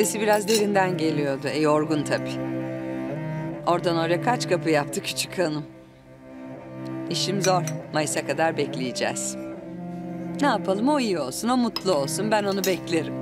Sesi biraz derinden geliyordu. Yorgun tabii. Oradan oraya kaç kapı yaptı küçük hanım. İşim zor. Mayıs'a kadar bekleyeceğiz. Ne yapalım, o iyi olsun, o mutlu olsun. Ben onu beklerim.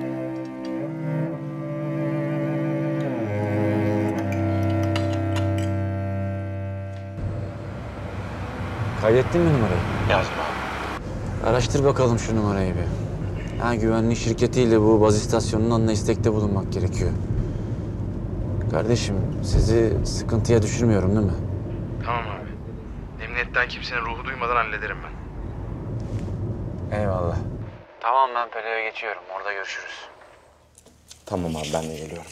Kaydettin mi numarayı? Yazdım abi. Araştır bakalım şu numarayı bir. Ha, güvenlik şirketiyle bu baz istasyonundan da istekte bulunmak gerekiyor. Kardeşim, sizi sıkıntıya düşürmüyorum değil mi? Tamam abi. Emniyetten kimsenin ruhu duymadan hallederim ben. Eyvallah. Tamam, ben Pelo'ya geçiyorum. Orada görüşürüz. Tamam abi, ben de geliyorum.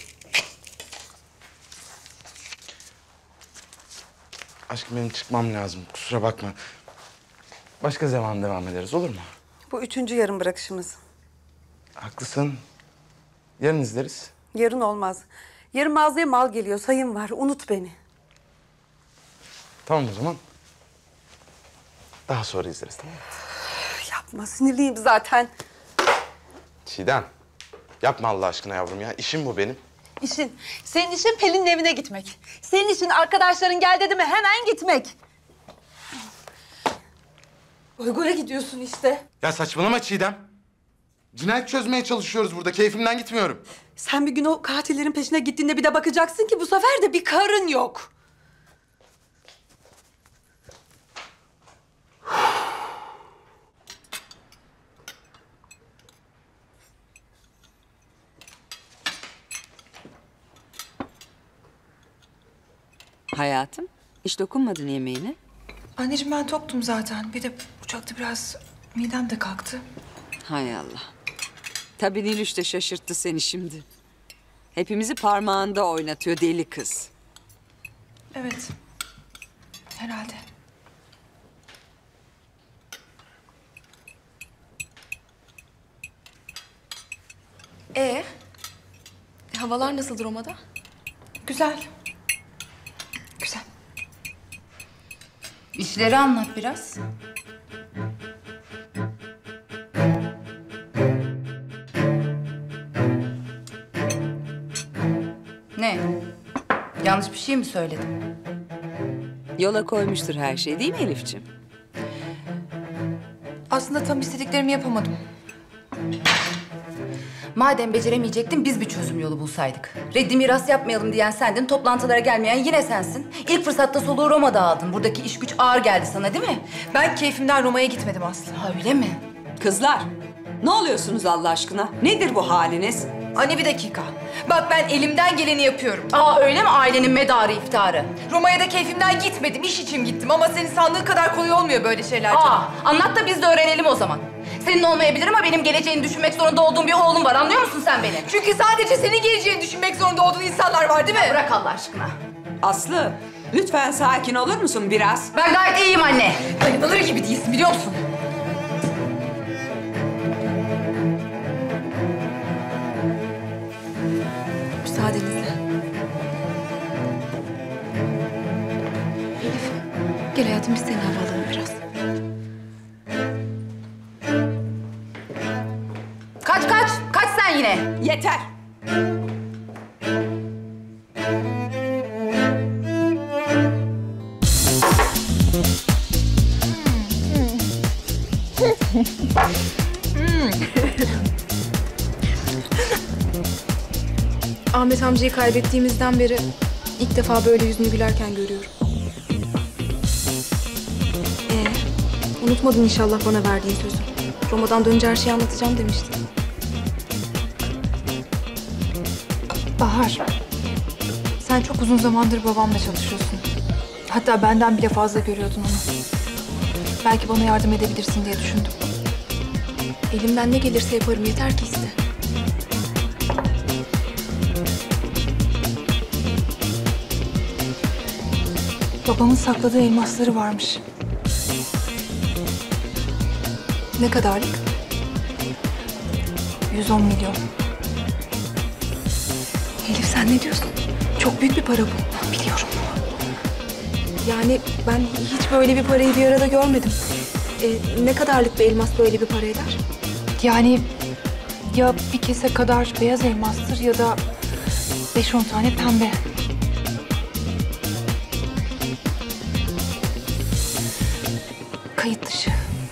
Aşkım, benim çıkmam lazım. Kusura bakma. Başka zaman devam ederiz, olur mu? Bu 3. yarım bırakışımız. Haklısın. Yarın izleriz. Yarın olmaz. Yarın mağazaya mal geliyor, sayım var. Unut beni. Tamam o zaman. Daha sonra izleriz, tamam mı? Yapma, sinirliyim zaten. Çiğdem. Yapma Allah aşkına yavrum ya. İşim bu benim. İşin, senin işin Pelin'in evine gitmek. Senin işin arkadaşların gel dedi mi hemen gitmek. Uygun'a gidiyorsun işte. Ya saçmalama Çiğdem. Cinayet çözmeye çalışıyoruz burada. Keyfimden gitmiyorum. Sen bir gün o katillerin peşine gittiğinde bir de bakacaksın ki bu sefer de bir karın yok. Hayatım, hiç dokunmadın yemeğine. Anneciğim ben toktum zaten. Bir de uçakta biraz midem de kalktı. Hay Allah. Tabii Nilüş de şaşırttı seni şimdi. Hepimizi parmağında oynatıyor deli kız. Evet. Herhalde. Havalar nasıldır Roma'da? Güzel. Güzel. İşleri anlat biraz. Ne? Yanlış bir şey mi söyledim? Yola koymuştur her şey, değil mi Elifciğim? Aslında tam istediklerimi yapamadım. Madem beceremeyecektin biz bir çözüm yolu bulsaydık. Reddi miras yapmayalım diyen sendin, toplantılara gelmeyen yine sensin. İlk fırsatta soluğu Roma'da aldın. Buradaki iş güç ağır geldi sana değil mi? Ben keyfimden Roma'ya gitmedim Aslı. Ha öyle mi? Kızlar, ne oluyorsunuz Allah aşkına? Nedir bu haliniz? Anne bir dakika. Bak ben elimden geleni yapıyorum. Aa öyle mi, ailenin medarı iftarı? Roma'ya da keyfimden gitmedim, iş için gittim. Ama senin sandığın kadar kolay olmuyor böyle şeyler canım. Aa anlat da biz de öğrenelim o zaman. Senin olmayabilir ama benim geleceğini düşünmek zorunda olduğum bir oğlum var, anlıyor musun sen beni? Çünkü sadece senin geleceğini düşünmek zorunda olduğun insanlar var değil mi? Bırak Allah aşkına. Aslı, lütfen sakin olur musun biraz? Ben gayet iyiyim anne. Dayanılır gibi değilsin biliyor musun? Müsaadenizle. Elif, gel hayatım biz seni hava alalım biraz. Kaç sen yine. Yeter! Ahmet amcayı kaybettiğimizden beri ilk defa böyle yüzünü gülerken görüyorum. Unutmadın inşallah bana verdiğin sözü. Roma'dan dönünce her şeyi anlatacağım demiştin. Bahar, sen çok uzun zamandır babamla çalışıyorsun. Hatta benden bile fazla görüyordun onu. Belki bana yardım edebilirsin diye düşündüm. Elimden ne gelirse yaparım, yeter ki iste. Babamın sakladığı elmasları varmış. Ne kadarlık? 110 milyon. Elif sen ne diyorsun? Çok büyük bir para bu. Biliyorum. Yani ben hiç böyle bir parayı bir arada görmedim. Ne kadarlık bir elmas böyle bir para eder? Yani Ya bir kese kadar beyaz elmastır ya da 5-10 tane pembe. Kayıt dışı.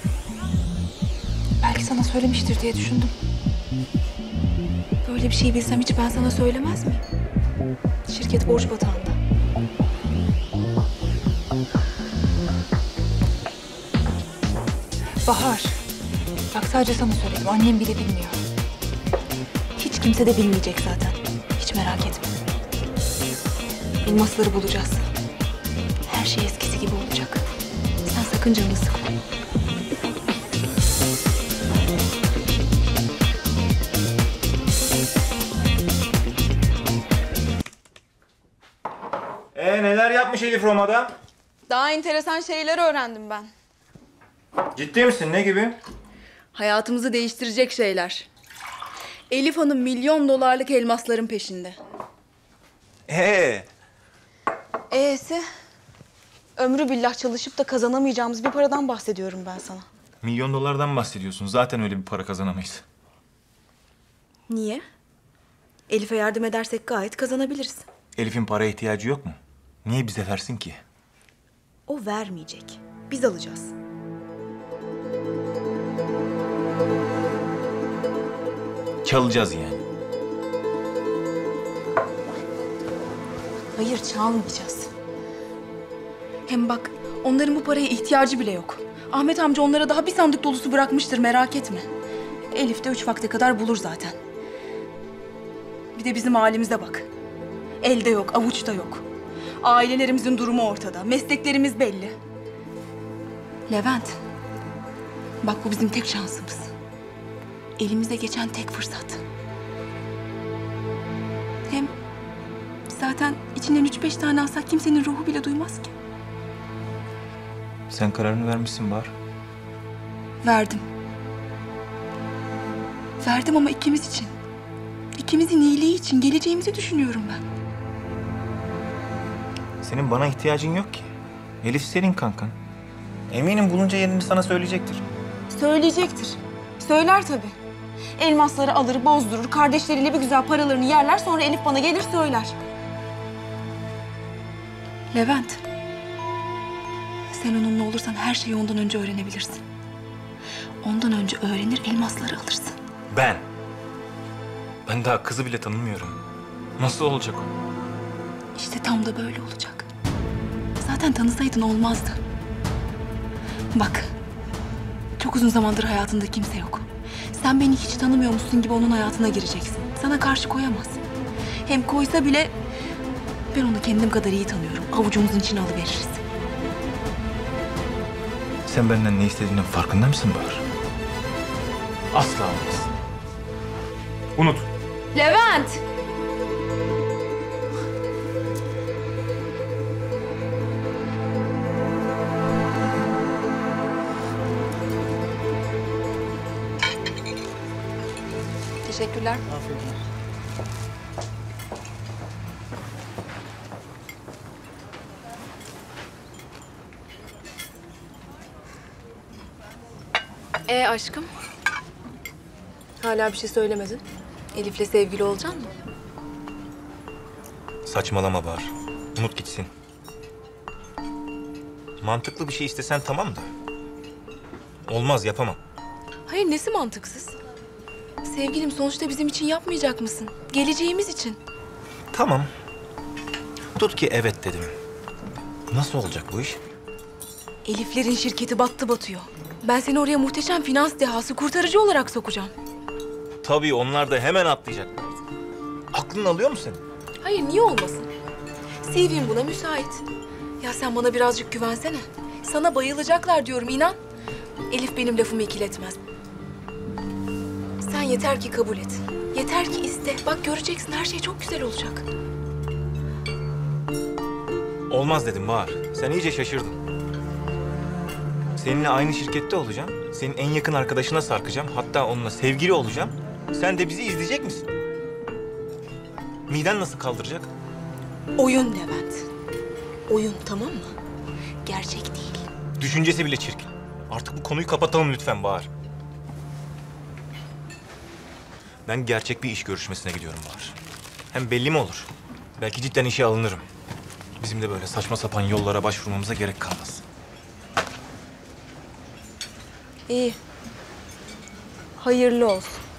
Belki sana söylemiştir diye düşündüm. Böyle bir şey bilsem hiç ben sana söylemez miyim? Şirket borç batağında. Bahar. Bak sadece sana söyledim. Annem bile bilmiyor. Hiç kimse de bilmeyecek zaten. Hiç merak etme. Elmasları bulacağız. Her şey eskisi gibi olacak. Sen sakın canını sıkma. Neler yapmış Elif Roma'da? Daha enteresan şeyler öğrendim ben. Ciddi misin? Ne gibi? Hayatımızı değiştirecek şeyler. Elif Hanım milyon dolarlık elmasların peşinde. E'si? Ömrü billah çalışıp da kazanamayacağımız bir paradan bahsediyorum ben sana. Milyon dolardan bahsediyorsun. Zaten öyle bir para kazanamayız. Niye? Elif'e yardım edersek gayet kazanabiliriz. Elif'in paraya ihtiyacı yok mu? Niye bize versin ki? O vermeyecek. Biz alacağız. Çalacağız yani. Hayır, çalmayacağız. Hem bak, onların bu paraya ihtiyacı bile yok. Ahmet amca onlara daha bir sandık dolusu bırakmıştır, merak etme. Elif de 3 vakte kadar bulur zaten. Bir de bizim halimize bak. Elde yok, avuçta yok. Ailelerimizin durumu ortada, mesleklerimiz belli. Levent, bak bu bizim tek şansımız. Elimize geçen tek fırsat. Hem zaten içinden 3-5 tane alsak kimsenin ruhu bile duymaz ki. Sen kararını vermişsin Bahar. Verdim. Verdim ama ikimiz için. İkimizin iyiliği için, geleceğimizi düşünüyorum ben. Senin bana ihtiyacın yok ki. Elif senin kankan. Eminim bulunca yerini sana söyleyecektir. Söyleyecektir. Söyler tabii. Elmasları alır, bozdurur, kardeşleriyle bir güzel paralarını yerler, sonra Elif bana gelir söyler. Levent, sen onunla olursan her şeyi ondan önce öğrenebilirsin. Ondan önce öğrenir, elmasları alırsın. Ben daha kızı bile tanımıyorum. Nasıl olacak o? İşte tam da böyle olacak. Zaten tanısaydın olmazdı. Bak, çok uzun zamandır hayatında kimse yok. Sen beni hiç tanımıyormuşsun gibi onun hayatına gireceksin. Sana karşı koyamaz. Hem koysa bile ben onu kendim kadar iyi tanıyorum. Avucumuzun içine alıveririz. Sen benden ne istediğinin farkında mısın Bahar? Asla olmaz. Unut. Levent! Teşekkürler. Aşkım? Hala bir şey söylemedin. Elif'le sevgili olacaksın mı? Saçmalama Bahar. Unut gitsin. Mantıklı bir şey istesen tamam da. Olmaz, yapamam. Hayır, nesi mantıksız? Sevgilim, sonuçta bizim için yapmayacak mısın? Geleceğimiz için. Tamam. Tut ki evet dedim. Nasıl olacak bu iş? Elif'lerin şirketi battı batıyor. Ben seni oraya muhteşem finans dehası, kurtarıcı olarak sokacağım. Tabii onlar da hemen atlayacaklar. Aklın alıyor mu senin? Hayır, niye olmasın? CV'm buna müsait. Ya sen bana birazcık güvensene. Sana bayılacaklar diyorum, inan. Elif benim lafımı ikiletmez. Sen yeter ki kabul et. Yeter ki iste. Bak göreceksin, her şey çok güzel olacak. Olmaz dedim Bahar. Sen iyice şaşırdın. Seninle aynı şirkette olacağım. Senin en yakın arkadaşına sarkacağım. Hatta onunla sevgili olacağım. Sen de bizi izleyecek misin? Miden nasıl kaldıracak? Oyun Levent. Oyun, tamam mı? Gerçek değil. Düşüncesi bile çirkin. Artık bu konuyu kapatalım lütfen Bahar. Ben gerçek bir iş görüşmesine gidiyorum Bahar. Hem belli mi olur? Belki cidden işe alınırım. Bizim de böyle saçma sapan yollara başvurmamıza gerek kalmaz. İyi. Hayırlı olsun.